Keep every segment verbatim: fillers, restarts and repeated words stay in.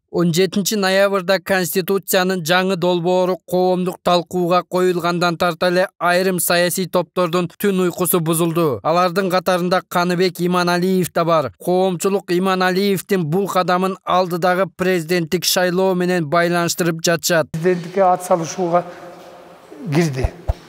он жетинчи ноябрда Конституциянын жаңы долбоору коомдук талкууга коюлгандан тартып айрым саясий топтордун түн уйкусу бузулду. Алардын катарында Каныбек Иманалиев да бар. Коомчулук Иманалиевдин бул кадамын алдыдагы президенттик шайлоо менен байланыштырып жатышат. Президенттикке ат салышууга кирди.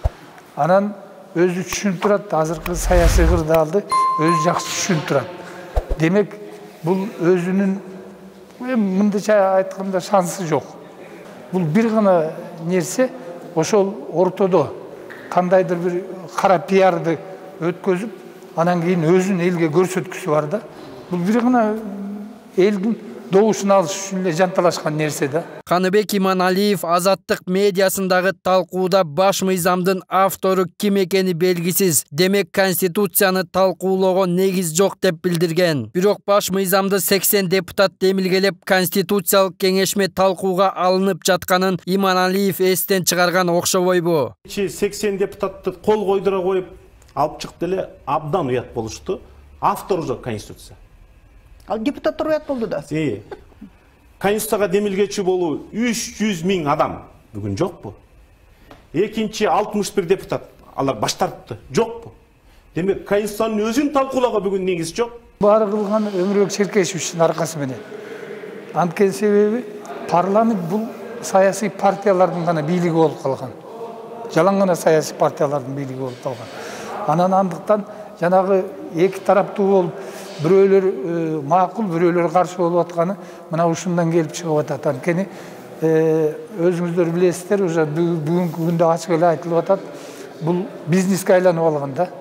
Анан өзү түшүнүп турат, азыркы саясий кырдаалды өзү жакшы түшүнүп турат. Демек, бул өзүнүн мындайча айтканда шансы жок. Бул бир гана нерсе, ошол ортодо кандайдыр бир кара пиарды өткөзүп, анан кийин өзүн элге көрсөткүсү бар да. Бул бир гана элдин добушун алыш үчүн эле жанталашкан нерсе да. Каныбек Иманалиев Азаттык медиасындагы талкууда баш мыйзамдын автору ким экени белгисиз. Демек Конституцияны талкуулоого негиз жок деп билдирген. Бирок баш мыйзамды сексен депутат демилгелеп, Конституциялык кеңешме талкууга алынып жатканын Иманалиев эстен чыгарган окшобойбу. сексен депутатты кол койдура коюп алып чыкты эле, абдан уят болушту. Автору жок Конституция. Ал депутаттар уят болду да. Э. Конституцияга демилгечи болуу үч жүз миң адам бүгүн жокпу? Экинчи алтымыш бир депутат алар баш тартты. Жокпу? Демек Конституциянын өзүн талкуулоого бүгүн негиз жок. Баары кылган Өмүрбек Шеркешевичтин аркасы менен. Анткени себеби парламент бул саясий партиялардын гана бийлиги болуп калган. Жалаң гана саясий партиялардын бийлиги болуп калган. Анан андыктан жанагы эки тараптуу болуп бирөөлөр макул, бирөөлөр каршы болуп атканы мына ушундан келип чыгып атат. Анткени өзүңүздөр билесиздер, уже бүгүнкү күндө ачык эле айтылып атат. Бул бизнеске айланып алган да.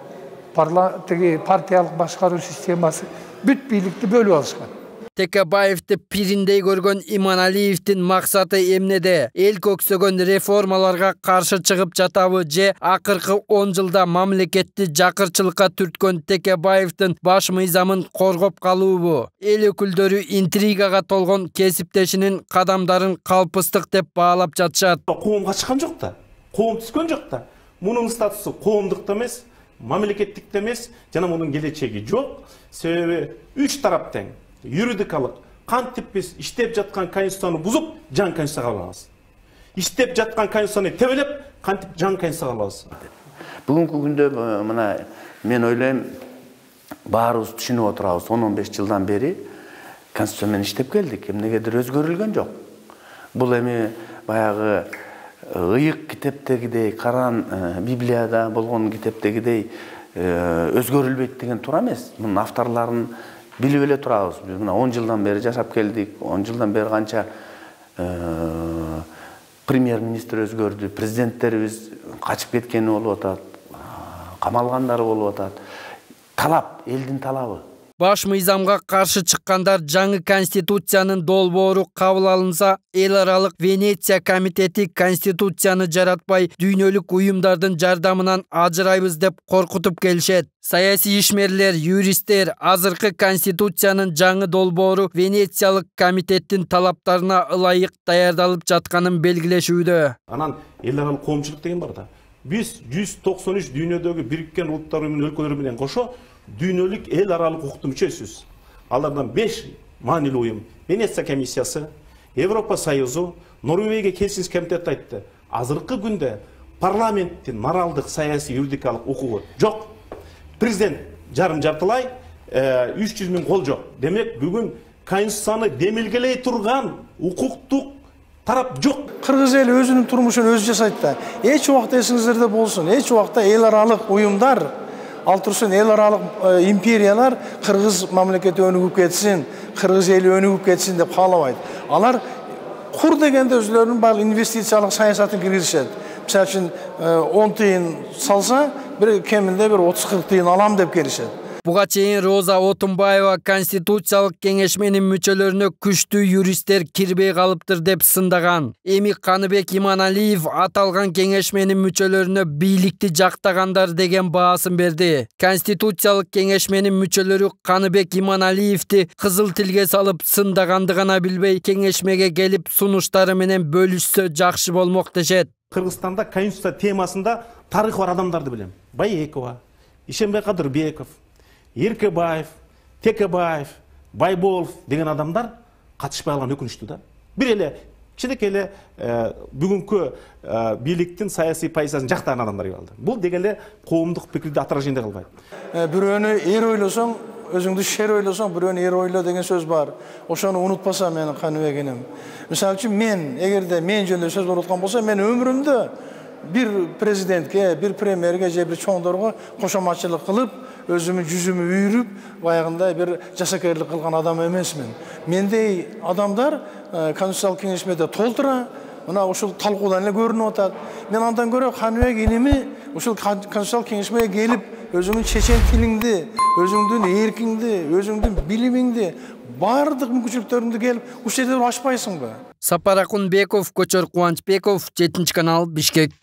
Партиялык башкаруу системасы бүт бийликти бөлүп алышкан. Текебаевди пириндей көргөн Иманалиевдин максаты эмнеде? Эл көксөгөн реформаларга каршы чыгып жатабы же акыркы он жылда мамлекетти жакырчылыкка түрткөн Текебаевдин баш мыйзамын коргоп калуубу? Эл өкүлдөрү интригага толгон кесиптешинин кадамдарын калпыстык деп баалап жатышат. Коомго чыккан жок да. Коом түскөн жок да. Мунун статусу коомдук да эмес, мамлекеттик да эмес, жана мунун келечеги жок. Себеби үч тарап тең. Юридикалык кантип биз иштеп жаткан Конституцияны бузуп, жаңы Конституцияга алабыз. Иштеп жаткан Конституцияны тебелеп, кантип жаңы Конституцияга алабыз. Бүгүнкү күндө мына мен ойлойм, баарыбыз түшүнүп отурабыз, он он беш жылдан бери Конституция менен иштеп келдик, эмнегедир өзгөрүлгөн жок. Бул эми баягы ыйык китептегидей, Коран, Библияда болгон китептегидей өзгөрүлбөйт деген туура эмес. Мунун авторлорун билип эле турабыз. Мына он жылдан бери жашап келдик. он жылдан бери канча премьер-министр өзгөрдү, президенттерибиз качып кеткени болуп атат, камалгандары болуп атат. Талап, элдин талабы. Баш мыйзамга каршы чыккандар жаңы Конституциянын долбоору кабыл алынса, эл аралык Венеция комитети Конституцияны жаратпай, дүйнөлүк уюмдардын жардамынан ажырайбыз деп коркутуп келишет. Саясий ишмерлер, юристтер азыркы Конституциянын жаңы долбоору Венециялык комитеттин талаптарына ылайык даярдалып жатканын белгилешүүдө. Анан эл аралык коомчулук деген бар да. Биз жүз токсон үч дүйнөдөгү Бириккен Улуттар Уюмунун өлкөлөрү менен кошо дүйнөлүк эл аралык укуктун мүчөсүбүз. Алардан беш маанилүү уюм: Венеция комиссиясы, Европа союзу, Норвегия келишим комитети айтты. Азыркы күндө парламенттин моралдык, саясий, юридикалык укугу жок. Президент жарым жартылай үч жүз миң кол жок. Демек бүгүн Конституцияны демилгелей турган укуктук тарап жок. Кыргыз эли өзүнүн турмушун өзү жасайт да. Эч убакта эсиңиздерде болсун, эч убакта эл аралык уюмдар, ал турсун эл аралык империялар Кыргыз мамлекети өнүгүп кетсин, Кыргыз эли өнүгүп кетсин деп каалабайт. Алар кур дегенде өзлөрүнүн баардык инвестициялык саясатын киргизишет. Мисалы үчүн он тыйын салса, бир кеминде бир отуз кырк тыйын алам деп келишет. Буга чейин Роза Отунбаева Конституциялык кеңешменин мүчөлөрүнө күчтүү юристтер кирбей калыптыр деп сындаган. Эми Каныбек Иманалиев аталган кеңешменин мүчөлөрүнө бийликти жактагандар деген баасын берди. Конституциялык кеңешменин мүчөлөрү Каныбек Иманалиевди кызыл тилге салып сындаганды гана билбей, кеңешмеге келип сунуштары менен бөлүшсө жакшы болмок дешет. Кыргызстанда Конституция темасында тарыхы бар адамдарды билем. Байекова, Ишембай Кадырбеков, Иркебаев, Текебаев, Байболов деген адамдар катышпай калган өкүнүчтүү да. Бир эле кичинекей эле бүгүнкү бийликтин саясий позициясын жактаган адамдар калды. Бул деги эле коомдук пикирди отражение кылбайт. Бирөөнү эр ойлосоң, өзүңдү шер ойлосоң, бирөөнү эр ойло деген сөз бар. Ошону унутпаса менин Каныбек энем. Мисалы үчүн мен, эгерде мен жөнүндө сөз уруткан болсо, мен өмүрүмдө бир президентке, бир премьерге же бир чоңдорго кошоматчылык кылып, өзүмүн жүзүмү үйрүп, баягындай бир жасакерлик кылган адам эмесмин. Мендей адамдар Конституциялык кеңешмеде толтура, мына ушул талкуудан эле көрүнүп атат. Мен андан көрө Каныбек иними ушул Конституциялык кеңешмеге келип, өзүңдүн чечен тилиңди, өзүңдүн эркиңди, өзүңдүн билимиңди, бардык мүмкүнчүлүктөрүңдү келип, ушул жерде ашпайсыңбы? Сапар Акунбеков, Кочор Кубанычбеков, жетинчи канал, Бишкек.